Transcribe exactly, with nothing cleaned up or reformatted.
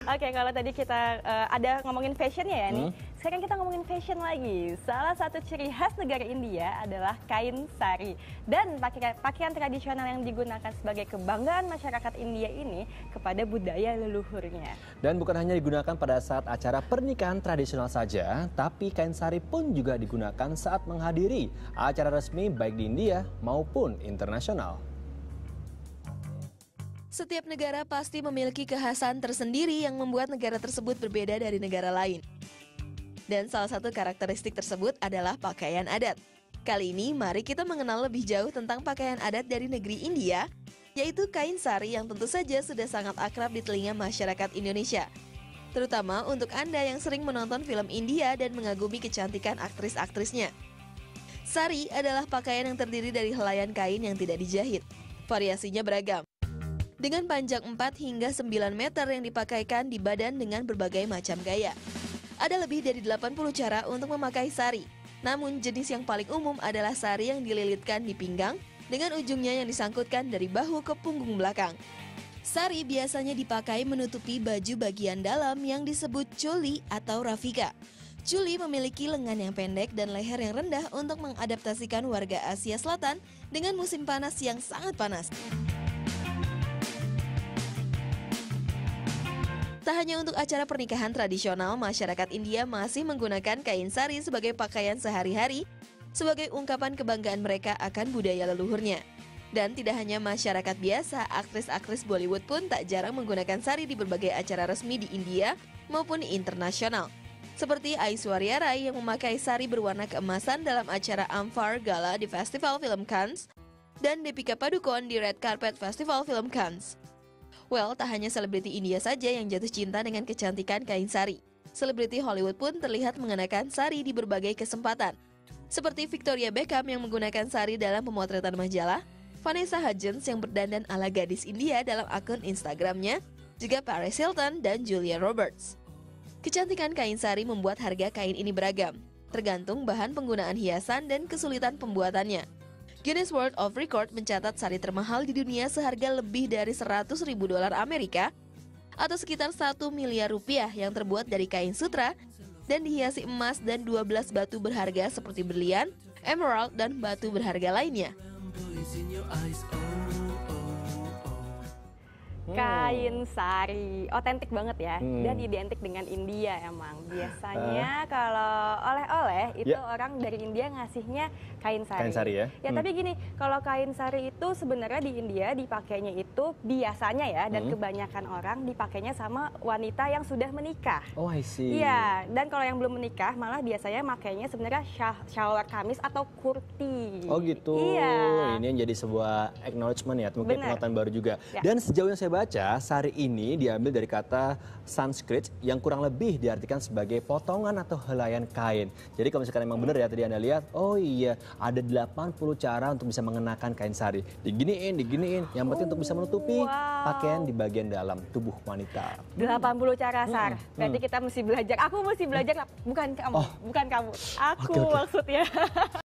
Oke, kalau tadi kita uh, ada ngomongin fashionnya ya nih. Hmm? Sekarang kita ngomongin fashion lagi. Salah satu ciri khas negara India adalah kain sari. Dan pakaian, pakaian tradisional yang digunakan sebagai kebanggaan masyarakat India ini kepada budaya leluhurnya. Dan bukan hanya digunakan pada saat acara pernikahan tradisional saja, tapi kain sari pun juga digunakan saat menghadiri acara resmi baik di India maupun internasional. Setiap negara pasti memiliki kekhasan tersendiri yang membuat negara tersebut berbeda dari negara lain. Dan salah satu karakteristik tersebut adalah pakaian adat. Kali ini mari kita mengenal lebih jauh tentang pakaian adat dari negeri India, yaitu kain sari yang tentu saja sudah sangat akrab di telinga masyarakat Indonesia. Terutama untuk Anda yang sering menonton film India dan mengagumi kecantikan aktris-aktrisnya. Sari adalah pakaian yang terdiri dari helaian kain yang tidak dijahit. Variasinya beragam. Dengan panjang empat hingga sembilan meter yang dipakaikan di badan dengan berbagai macam gaya. Ada lebih dari delapan puluh cara untuk memakai sari. Namun jenis yang paling umum adalah sari yang dililitkan di pinggang dengan ujungnya yang disangkutkan dari bahu ke punggung belakang. Sari biasanya dipakai menutupi baju bagian dalam yang disebut choli atau rafika. Choli memiliki lengan yang pendek dan leher yang rendah untuk mengadaptasikan warga Asia Selatan dengan musim panas yang sangat panas. Tak hanya untuk acara pernikahan tradisional, masyarakat India masih menggunakan kain sari sebagai pakaian sehari-hari, sebagai ungkapan kebanggaan mereka akan budaya leluhurnya. Dan tidak hanya masyarakat biasa, aktris-aktris Bollywood pun tak jarang menggunakan sari di berbagai acara resmi di India maupun internasional. Seperti Aishwarya Rai yang memakai sari berwarna keemasan dalam acara Amphar Gala di Festival Film Cannes, dan Deepika Padukone di Red Carpet Festival Film Cannes. Well, tak hanya selebriti India saja yang jatuh cinta dengan kecantikan kain sari. Selebriti Hollywood pun terlihat mengenakan sari di berbagai kesempatan. Seperti Victoria Beckham yang menggunakan sari dalam pemotretan majalah, Vanessa Hudgens yang berdandan ala gadis India dalam akun Instagramnya, juga Paris Hilton dan Julia Roberts. Kecantikan kain sari membuat harga kain ini beragam, tergantung bahan penggunaan hiasan dan kesulitan pembuatannya. Guinness World of Record mencatat sari termahal di dunia seharga lebih dari seratus ribu dolar Amerika atau sekitar satu miliar rupiah yang terbuat dari kain sutra dan dihiasi emas dan dua belas batu berharga seperti berlian, emerald, dan batu berharga lainnya. Kain sari, otentik banget ya, hmm. dan identik dengan India emang. Biasanya uh. kalau oleh-oleh itu yeah. orang dari India ngasihnya kain sari. Kain sari ya? Ya hmm. tapi gini, kalau kain sari itu sebenarnya di India dipakainya itu biasanya ya, dan hmm. kebanyakan orang dipakainya sama wanita yang sudah menikah. Oh, I see. Iya, dan kalau yang belum menikah malah biasanya makainya sebenarnya shalwar kamis atau kurti. Oh gitu. Iya. Ini yang jadi sebuah acknowledgement ya, mungkin pengetahuan baru juga. Ya. Dan sejauh yang saya baca, sari ini diambil dari kata Sanskrit yang kurang lebih diartikan sebagai potongan atau helaian kain. Jadi kalau misalkan memang benar ya tadi Anda lihat, oh iya ada delapan puluh cara untuk bisa mengenakan kain sari. Diginiin, diginiin, yang penting untuk bisa menutupi wow. pakaian di bagian dalam tubuh wanita. delapan puluh cara, Sar. Hmm. Berarti hmm. kita mesti belajar. Aku mesti belajar, bukan kamu, oh. bukan kamu. Aku okay, okay. maksudnya.